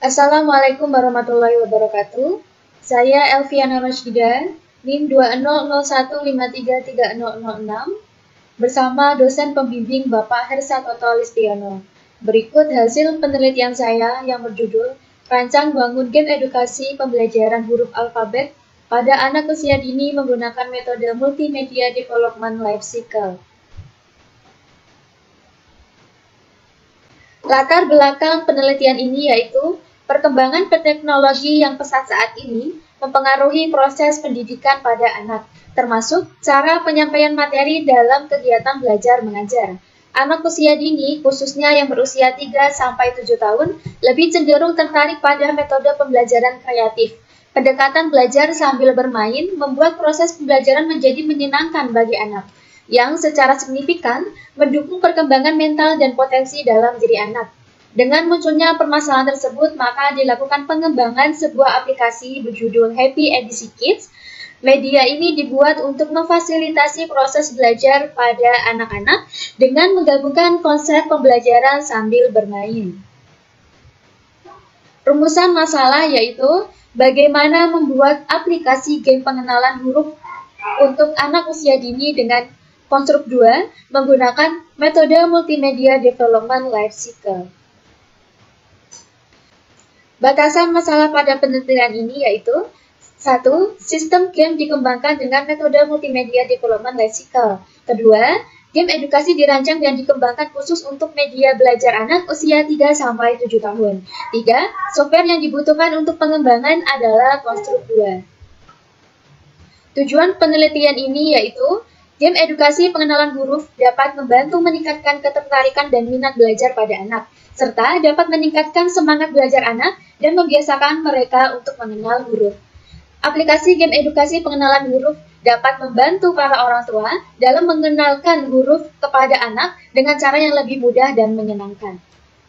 Assalamualaikum warahmatullahi wabarakatuh. Saya Elviana Roshida, NIM 2001533006, bersama dosen pembimbing Bapak Hersa Toto Listiono. Berikut hasil penelitian saya yang berjudul Rancang Bangun Game Edukasi Pembelajaran Huruf Alfabet pada Anak Usia Dini menggunakan metode Multimedia Development Life Cycle. Latar belakang penelitian ini yaitu perkembangan teknologi yang pesat saat ini mempengaruhi proses pendidikan pada anak, termasuk cara penyampaian materi dalam kegiatan belajar mengajar. Anak usia dini, khususnya yang berusia 3-7 tahun, lebih cenderung tertarik pada metode pembelajaran kreatif. Pendekatan belajar sambil bermain membuat proses pembelajaran menjadi menyenangkan bagi anak, yang secara signifikan mendukung perkembangan mental dan potensi dalam diri anak. Dengan munculnya permasalahan tersebut, maka dilakukan pengembangan sebuah aplikasi berjudul Happy Edisi Kids. Media ini dibuat untuk memfasilitasi proses belajar pada anak-anak dengan menggabungkan konsep pembelajaran sambil bermain. Rumusan masalah yaitu bagaimana membuat aplikasi game pengenalan huruf untuk anak usia dini dengan konstruk 2 menggunakan metode Multimedia Development Life Cycle. Batasan masalah pada penelitian ini yaitu 1. Sistem game dikembangkan dengan metode Multimedia Development Life Cycle. 2. Game edukasi dirancang dan dikembangkan khusus untuk media belajar anak usia 3-7 tahun. 3. Software yang dibutuhkan untuk pengembangan adalah konstruk 2. Tujuan penelitian ini yaitu game edukasi pengenalan huruf dapat membantu meningkatkan ketertarikan dan minat belajar pada anak, serta dapat meningkatkan semangat belajar anak dan membiasakan mereka untuk mengenal huruf. Aplikasi game edukasi pengenalan huruf dapat membantu para orang tua dalam mengenalkan huruf kepada anak dengan cara yang lebih mudah dan menyenangkan.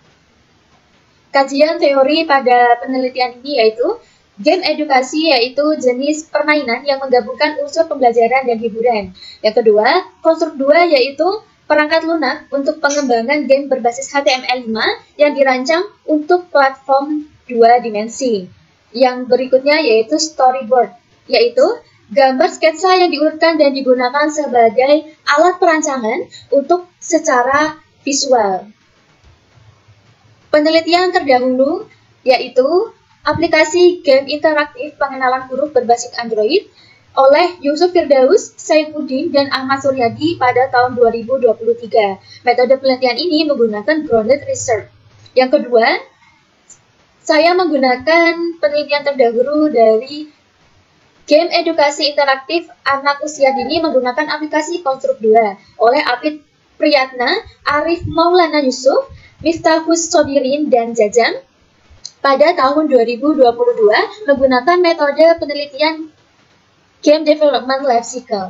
Kajian teori pada penelitian ini yaitu game edukasi yaitu jenis permainan yang menggabungkan unsur pembelajaran dan hiburan. Yang kedua, konstruk 2 yaitu perangkat lunak untuk pengembangan game berbasis HTML5 yang dirancang untuk platform 2 dimensi. Yang berikutnya yaitu storyboard, yaitu gambar sketsa yang diurutkan dan digunakan sebagai alat perancangan untuk secara visual. Penelitian terdahulu yaitu aplikasi game interaktif pengenalan huruf berbasis Android oleh Yusuf Firdaus, Saifuddin, dan Ahmad Suryadi pada tahun 2023. Metode penelitian ini menggunakan grounded research. Yang kedua, saya menggunakan penelitian terdahulu dari game edukasi interaktif anak usia dini menggunakan aplikasi konstruk 2 oleh Apit Priyatna, Arif Maulana Yusuf, Miftahus Sobirin, dan Jajang pada tahun 2022 menggunakan metode penelitian Game Development Life Cycle.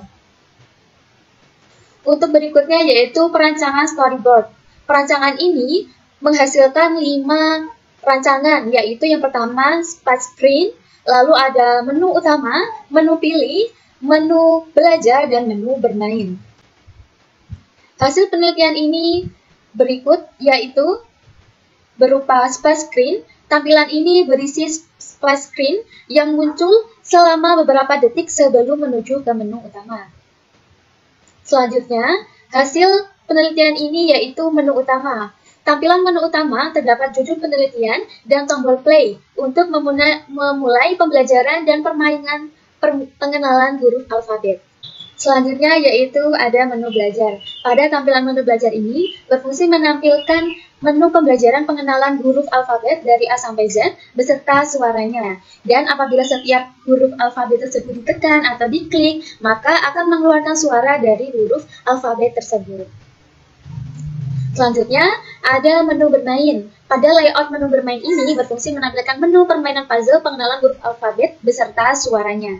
Untuk berikutnya yaitu perancangan storyboard. Perancangan ini menghasilkan 5 rancangan, yaitu yang pertama splash screen, lalu ada menu utama, menu pilih, menu belajar, dan menu bermain. Hasil penelitian ini berikut yaitu berupa splash screen. Tampilan ini berisi splash screen yang muncul selama beberapa detik sebelum menuju ke menu utama. Selanjutnya, hasil penelitian ini yaitu menu utama. Tampilan menu utama terdapat judul penelitian dan tombol play untuk memulai pembelajaran dan permainan pengenalan huruf alfabet. Selanjutnya yaitu ada menu belajar. Pada tampilan menu belajar ini berfungsi menampilkan menu pembelajaran pengenalan huruf alfabet dari A sampai Z beserta suaranya. Dan apabila setiap huruf alfabet tersebut ditekan atau diklik, maka akan mengeluarkan suara dari huruf alfabet tersebut. Selanjutnya, ada menu bermain. Pada layout menu bermain ini berfungsi menampilkan menu permainan puzzle pengenalan huruf alfabet beserta suaranya.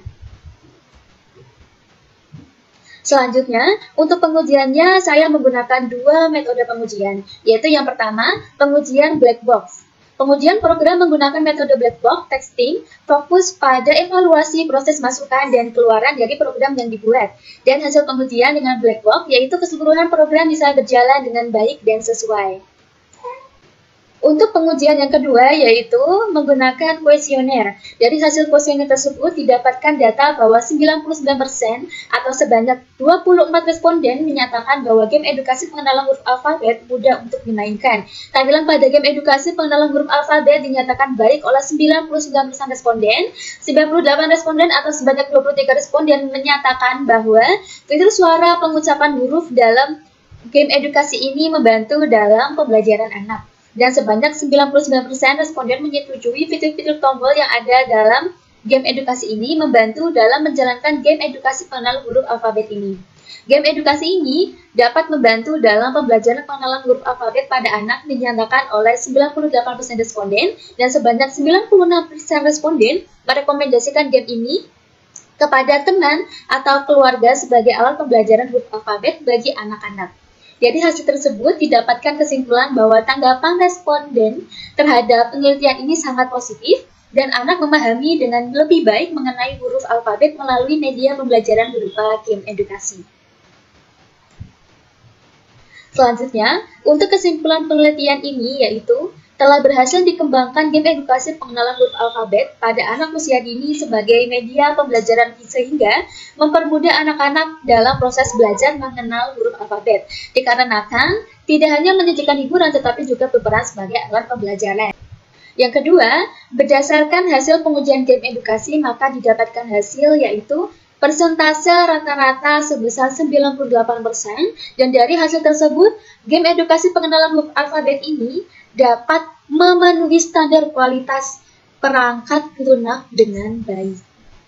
Selanjutnya, untuk pengujiannya saya menggunakan 2 metode pengujian, yaitu yang pertama, pengujian black box. Pengujian program menggunakan metode black box testing fokus pada evaluasi proses masukan dan keluaran dari program yang dibuat. Dan hasil pengujian dengan black box yaitu keseluruhan program bisa berjalan dengan baik dan sesuai. Untuk pengujian yang kedua yaitu menggunakan kuesioner. Dari hasil kuesioner tersebut didapatkan data bahwa 99% atau sebanyak 24 responden menyatakan bahwa game edukasi pengenalan huruf alfabet mudah untuk dimainkan. Tampilan pada game edukasi pengenalan huruf alfabet dinyatakan baik oleh 99% responden, 98 responden atau sebanyak 23 responden menyatakan bahwa fitur suara pengucapan huruf dalam game edukasi ini membantu dalam pembelajaran anak. Dan sebanyak 99% responden menyetujui fitur-fitur tombol yang ada dalam game edukasi ini membantu dalam menjalankan game edukasi pengenalan huruf alfabet ini. Game edukasi ini dapat membantu dalam pembelajaran pengenalan huruf alfabet pada anak dinyatakan oleh 98% responden dan sebanyak 96% responden merekomendasikan game ini kepada teman atau keluarga sebagai alat pembelajaran huruf alfabet bagi anak-anak. Jadi hasil tersebut didapatkan kesimpulan bahwa tanggapan responden terhadap penelitian ini sangat positif dan anak memahami dengan lebih baik mengenai huruf alfabet melalui media pembelajaran berupa game edukasi. Selanjutnya, untuk kesimpulan penelitian ini yaitu telah berhasil dikembangkan game edukasi pengenalan huruf alfabet pada anak usia dini sebagai media pembelajaran sehingga mempermudah anak-anak dalam proses belajar mengenal huruf alfabet. Dikarenakan tidak hanya menyajikan hiburan tetapi juga berperan sebagai alat pembelajaran. Yang kedua, berdasarkan hasil pengujian game edukasi maka didapatkan hasil yaitu persentase rata-rata sebesar 98% dan dari hasil tersebut game edukasi pengenalan huruf alfabet ini dapat memenuhi standar kualitas perangkat lunak dengan baik.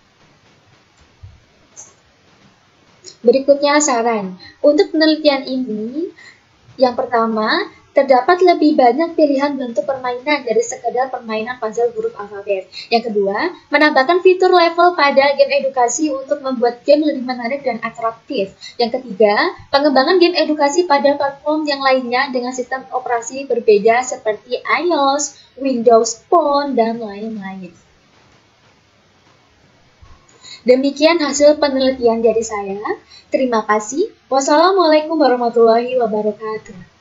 Berikutnya saran. Untuk penelitian ini, yang pertama, terdapat lebih banyak pilihan bentuk permainan dari sekedar permainan puzzle huruf alfabet. Yang kedua, menambahkan fitur level pada game edukasi untuk membuat game lebih menarik dan atraktif. Yang ketiga, pengembangan game edukasi pada platform yang lainnya dengan sistem operasi berbeda seperti iOS, Windows Phone, dan lain-lain. Demikian hasil penelitian dari saya. Terima kasih. Wassalamualaikum warahmatullahi wabarakatuh.